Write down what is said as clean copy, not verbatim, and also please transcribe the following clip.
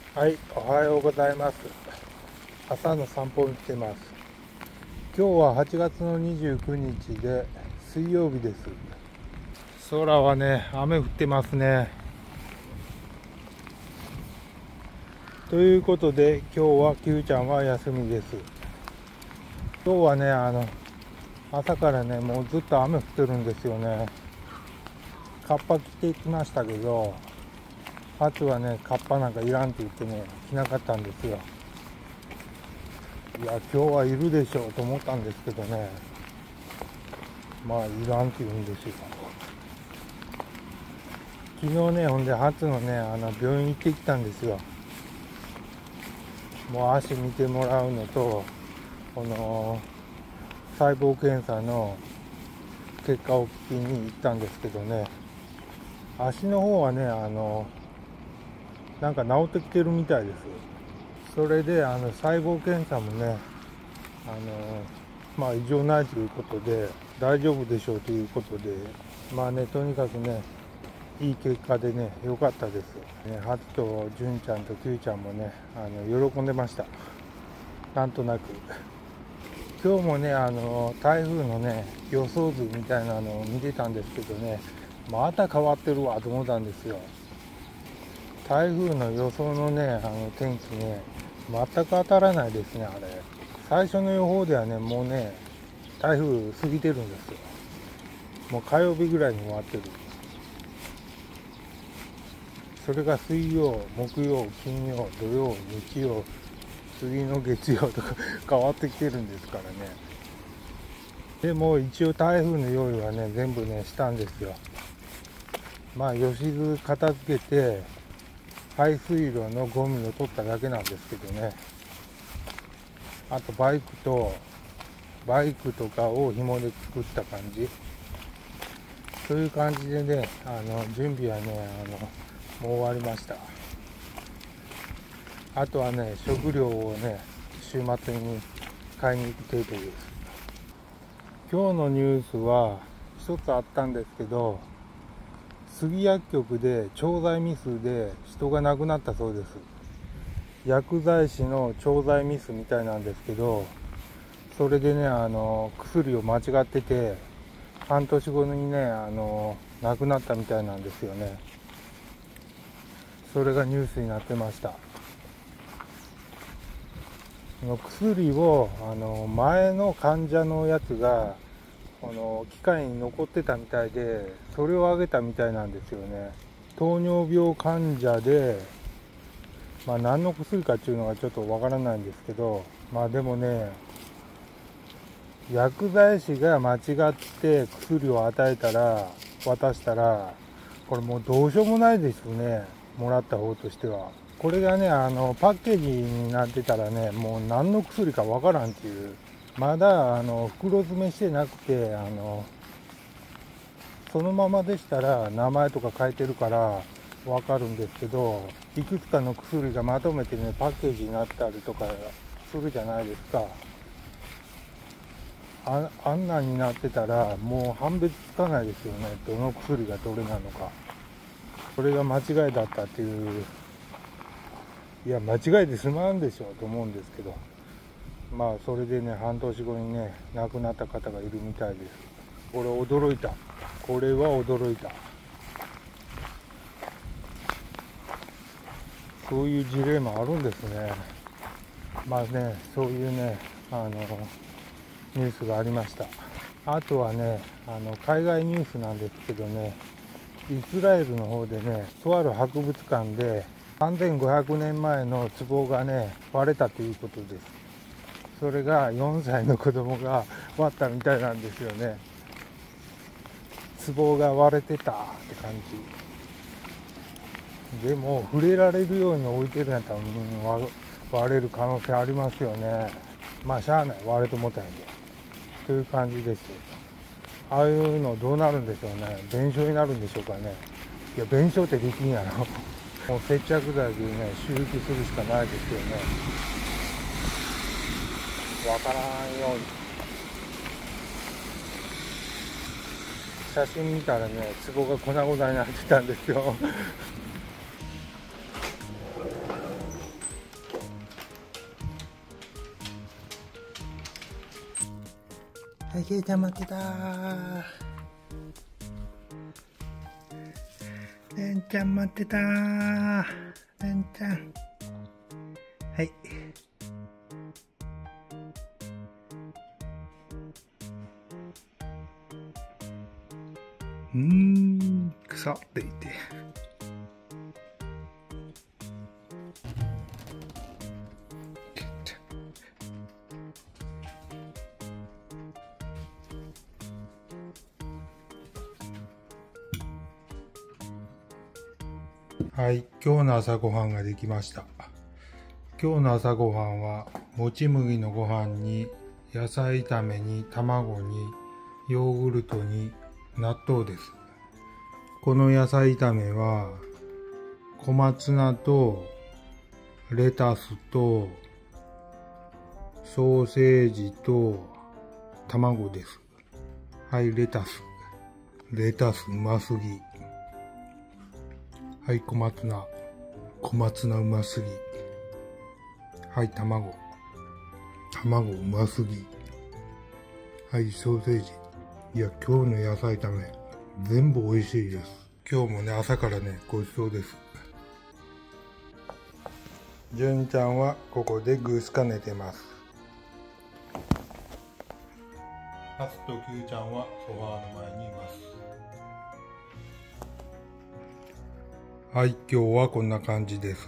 はい、おはようございます。朝の散歩に来てます。今日は8月の29日で水曜日です。空はね、雨降ってますね。ということで、今日はキューちゃんは休みです。今日はね、朝からね、もうずっと雨降ってるんですよね。カッパ着てきましたけど、ハツはね、カッパなんかいらんって言ってね、着なかったんですよ。いや、今日はいるでしょうと思ったんですけどね、まあ、いらんって言うんですよ。昨日ね、ほんで、初のね、病院行ってきたんですよ。もう足見てもらうのと、この、細胞検査の結果を聞きに行ったんですけどね、足の方はね、なんか治ってきてるみたいです。それで、細胞検査もね、まあ、異常ないということで、大丈夫でしょうということで、まあね、とにかくね、いい結果でね、良かったです。ハツと純ちゃんとキューちゃんもね、喜んでました。なんとなく。今日もね、台風のね、予想図みたいなのを見てたんですけどね、また変わってるわと思ったんですよ。台風の予想のね、天気ね、全く当たらないですね、あれ。最初の予報ではね、もうね、台風過ぎてるんですよ。もう火曜日ぐらいに終わってる。それが水曜、木曜、金曜、土曜、日曜、次の月曜とか変わってきてるんですからね。でも一応台風の用意はね、全部ね、したんですよ。まあ、吉津片付けて、排水路のゴミを取っただけなんですけどね。あとバイクとかを紐で作った感じ。そういう感じでね、準備はね、もう終わりました。あとはね、食料をね、週末に買いに行く程度です。今日のニュースは一つあったんですけど、杉薬局で調剤ミスで人が亡くなったそうです。薬剤師の調剤ミスみたいなんですけど、それでね、薬を間違ってて、半年後にね、亡くなったみたいなんですよね。それがニュースになってました。薬を前の患者のやつがこの機械に残ってたみたいで、それをあげたみたいなんですよね。糖尿病患者で、まあ、何の薬かっていうのがちょっとわからないんですけど、まあでもね、薬剤師が間違って薬を与えたら、渡したら、これもうどうしようもないですね、もらった方としては。これがね、パッケージになってたらね、もう何の薬かわからんっていう。まだ、袋詰めしてなくて、そのままでしたら名前とか書いてるからわかるんですけど、いくつかの薬がまとめてね、パッケージになったりとかするじゃないですか。あんなんになってたら、もう判別つかないですよね。どの薬がどれなのか。それが間違いだったっていう、いや、間違いで済まんでしょうと思うんですけど。まあ、それでね、半年後にね、亡くなった方がいるみたいです。これ驚いた。これは驚いた。そういう事例もあるんですね。まあね、そういうね、ニュースがありました。あとはね、海外ニュースなんですけどね、イスラエルの方でね、とある博物館で3500年前の壺がね、割れたということです。それが4歳の子供が割ったみたいなんですよね。壺が割れてたって感じ。でも、触れられるように置いてるんやったら、割れる可能性ありますよね。まあ、しゃあない。割れてもたんやで。という感じです。ああいうのどうなるんでしょうね。弁償になるんでしょうかね。いや、弁償ってできんやろ。もう接着剤でね、修復するしかないですよね。わからんように。写真見たらね、壺が粉々になってたんですよ。 い、ケイちゃん待ってたー。レンちゃん待ってたー。レンちゃん。はい。草って言って。はい、今日の朝ごはんができました。今日の朝ごはんは、もち麦のご飯に、野菜炒めに、卵に、ヨーグルトに、納豆です。この野菜炒めは、小松菜と、レタスと、ソーセージと、卵です。はい、レタス。レタスうますぎ。はい、小松菜。小松菜うますぎ。はい、卵。卵うますぎ。はい、ソーセージ。いや、今日の野菜炒め、全部美味しいです。今日もね、朝からね、ごちそうです。純ちゃんはここでグースか寝てます。ハスとキューちゃんはソファーの前にいます。はい、今日はこんな感じです。